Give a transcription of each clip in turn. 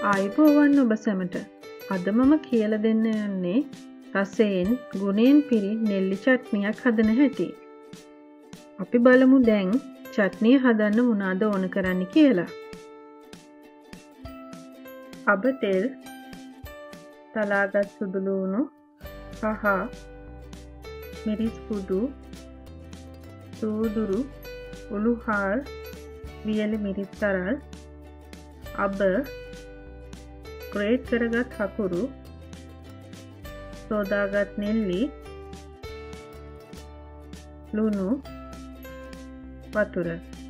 ආයුබෝවන් ඔබ සැමට. අද මම කියලා දෙන්න යන්නේ රසයෙන් ගුණයෙන් පිරි නෙල්ලි චට්නියක් හදන හැටි. අපි බලමු දැන් චට්නිය හදන්න මොනවද ඕන කරන්නේ කියලා. අබ තෙල්, තලාගත් සුදු ලුණු, කහ, මිරිස් කුඩු, සූදුරු, උළුහාල්, වියලි මිරිස් තරල්, අබ, ග්‍රේට් කරගත් හකුරු, සෝදාගත් නෙල්ලි, ලුණු, වතුර.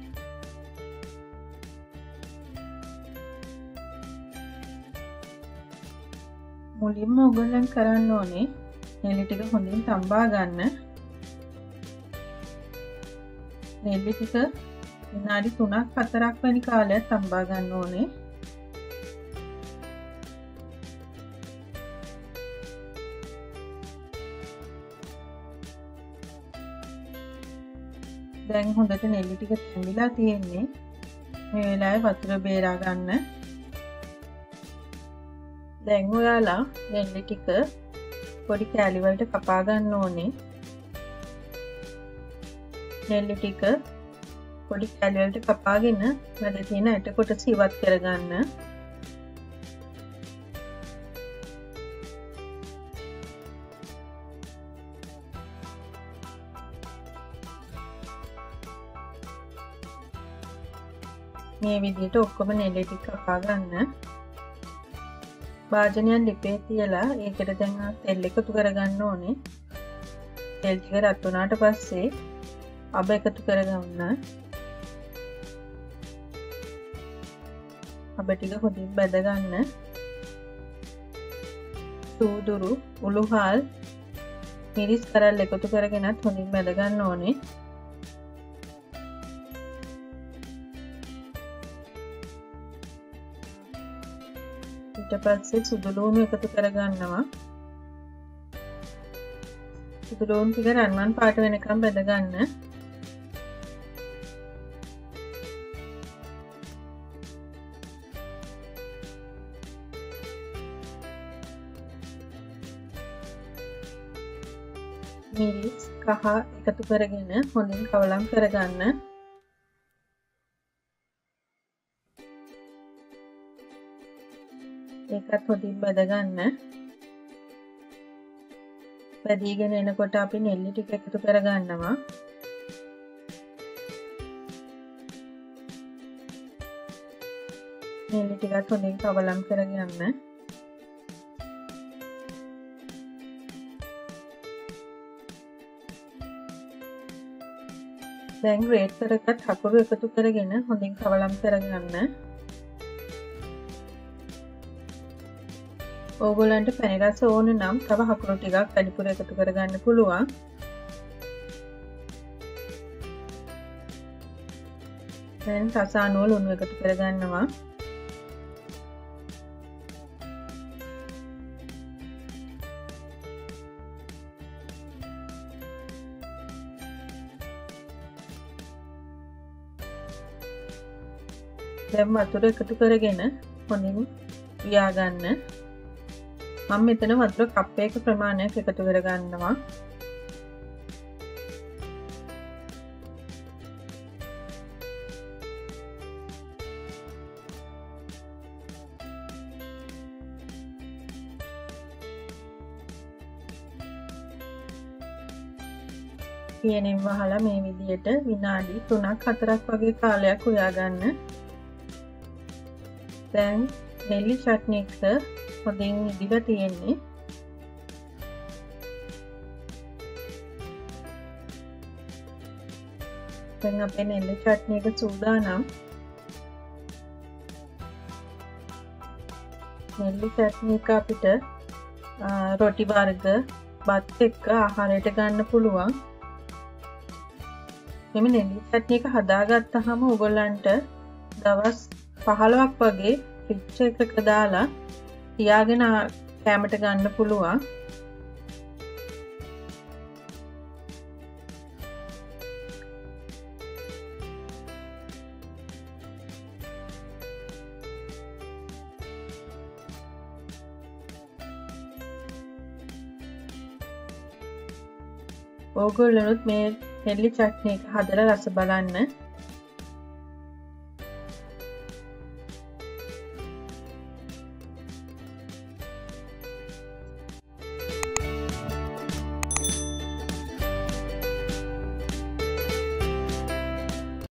මුලින්ම ඔයගොල්ලන් කරන්න ඕනේ නෙල්ලි ටික හොඳින් තඹා ගන්න. නෙල්ලි ටික විනාඩි 3-4ක් වැනි කාලයක් තඹා ගන්න ඕනේ. දැන් හොඳට නෙල්ලි ටික තැඹිලා තියෙන්නේ. මේ වෙලාවේ වතුර බේරා ගන්න. දැන් ඔයාලා නෙල්ලි ටික පොඩි කෑලි වලට කපා ගන්න ඕනේ. නෙල්ලි ටික පොඩි කෑලි වලට කපාගෙන මැද තියෙන ඇට කොටස ඉවත් කරගන්න. මේ විදිහට ඔක්කොම නෙල්ලි ටික කපා ගන්න. භාජනයක් ලිපේ තියලා ඒකට දැන් තෙල් එකතු කරගන්න ඕනේ. තෙල් ටික රත් වුණාට පස්සේ අබ එකතු කරගන්න. අබ ටික හොඳින් බැද ගන්න. සූදුරු, උළුහාල්, මිරිස් කරල් එකතු කරගෙනත් හොඳින් බැද ගන්න ඕනේ. ඊට පස්සේ සුදු ලුණු එකතු කරගන්නවා. සුදු ලුණු ටික රන්වන් පාට වෙනකම් බැද ගන්න. මිරිස් කහ එකතු කරගෙන හොඳින් කවලම් කරගන්න. ඒකත් හොඳින් බැද ගන්න. බැදීගෙන එනකොට අපි නෙල්ලි ටික එකතු කරගන්නවා. නෙල්ලි ටිකත් හොඳින් කවලම් කරගන්න. දැන් ග්‍රේට් කරගත් හකුරු එකතු කරගෙන හොඳින් කවලම් කරගන්න. ඕගොල්ලන්ට පැණි රස ඕන නම් තව හකුරු ටිකක් වැඩිපුර එකතු කරගන්න පුළුවන්. දැන් රස අනුව ලුණු එකතු කරගන්නවා. දැන් වතුර එකතු කරගෙන හොඳින් වියා ගන්න. මම මෙතන වතුර කප් එකක ප්‍රමාණයක් එකතු කරගන්නවා. පියනෙන් වහලා මේ විදිහට විනාඩි 3-4ක් වගේ කාලයක් උයා ගන්න. දැන් නෙල්ලි චට්නි එක හොඳින් ඉදිලා තියෙන්නේ. දැන් අපේ නෙල්ලි චට්නි එක සූදානම්. නෙල්ලි චට්නි එක අපිට රොටි වර්ග බත් එක්ක ආහාරයට ගන්න පුළුවන්. මේ නෙල්ලි චට්නි එක හදාගත්තාම ඔයගොල්ලන්ට දවස් 15ක් වගේ ෆ්‍රිජ් එකක දාලා තියාගෙන කැමට ගන්න පුළුවන්. ඕගොල්ලොනුත් මේ නෙල්ලි චට්නි එක හදලා රස බලන්න.